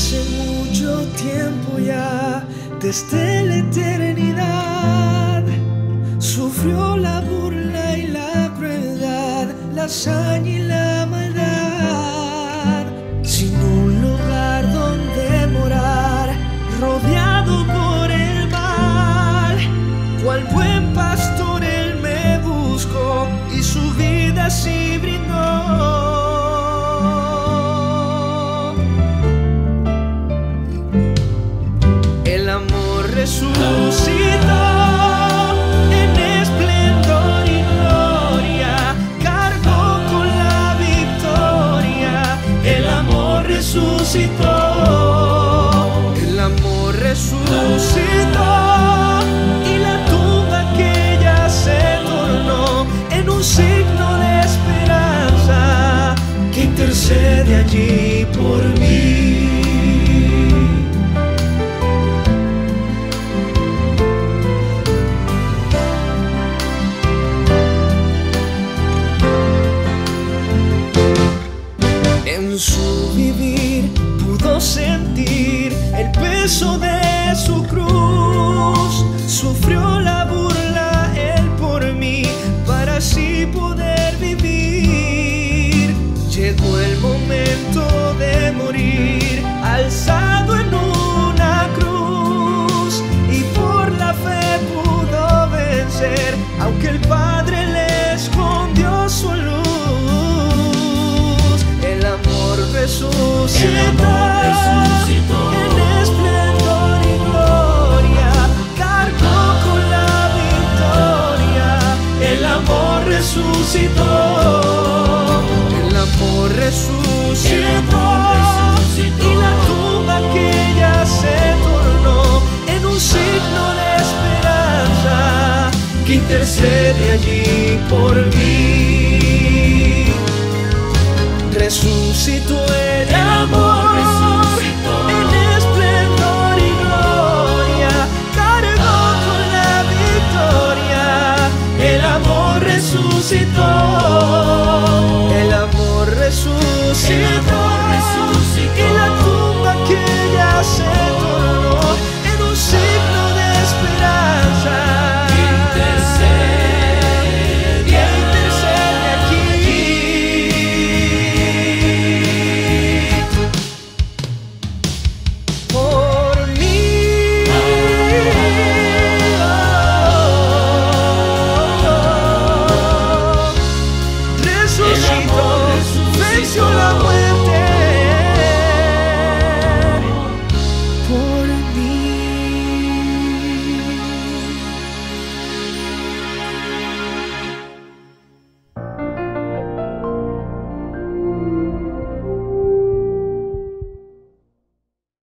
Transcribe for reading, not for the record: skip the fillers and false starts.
Hace mucho tiempo ya, desde la eternidad, sufrió la burla y la crueldad, la hazaña y la maldad, sin un lugar donde morar, rodeado por el mal. Cual buen pastor él me buscó y su vida así brindó. El amor resucitó en esplendor y gloria, cargó con la victoria. El amor resucitó, el amor resucitó, y la tumba aquella se tornó en un signo de esperanza que intercede allí por mí. En su vivir pudo sentir el peso de su cruz. Sufrió la burla él por mí, para así poder vivir. Llegó el momento de morir, alzado en una cruz, y por la fe pudo vencer, aunque el Padre le escondió su luz. El amor resucitó, en esplendor y gloria, cargó con la victoria. El amor resucitó, el amor resucitó, y la tumba aquella se tornó en un signo de esperanza que intercede allí por mí. Resucitó